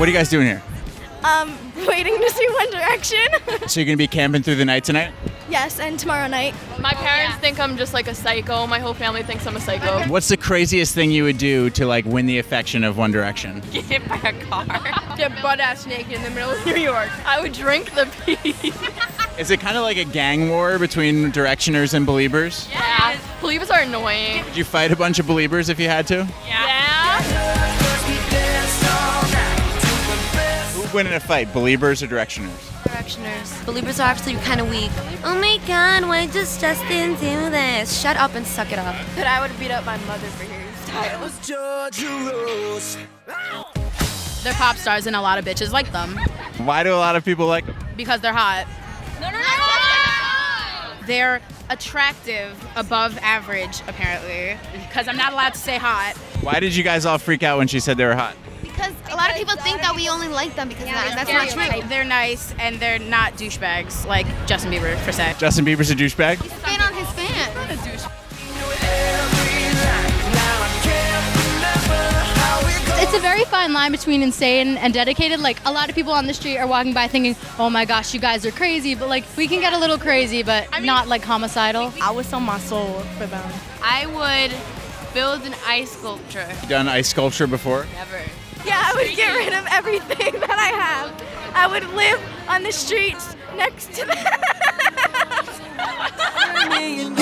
What are you guys doing here? Waiting to see One Direction. So you're gonna be camping through the night tonight? Yes, and tomorrow night. My parents think I'm just like a psycho. My whole family thinks I'm a psycho. What's the craziest thing you would do to like win the affection of One Direction? Get hit by a car. Get butt-ass naked in the middle of New York. I would drink the pee. Is it kind of like a gang war between Directioners and Beliebers? Yeah. Believers are annoying. Would you fight a bunch of Beliebers if you had to? Yeah. Who would win in a fight, Beliebers or Directioners? Directioners. Believers are actually kind of weak. Oh my god, why does Justin do this? Shut up and suck it up. But I would beat up my mother for hearing styles. They're pop stars and a lot of bitches like them Why do a lot of people like them? because they're hot. They're attractive, above average, apparently, because I'm not allowed to say hot. Why did you guys all freak out when she said they were hot? Because a lot of people think that we only like them because of that, and that's not true. They're nice and they're not douchebags like Justin Bieber, per se. Justin Bieber's a douchebag? Fan on his fan. It's a very fine line between insane and dedicated. Like, a lot of people on the street are walking by thinking, oh my gosh, you guys are crazy. But like, we can get a little crazy, but not like homicidal. I would sell my soul for them. I would build an ice sculpture. You done ice sculpture before? Never. Yeah, I would get rid of everything that I have. I would live on the streets next to them.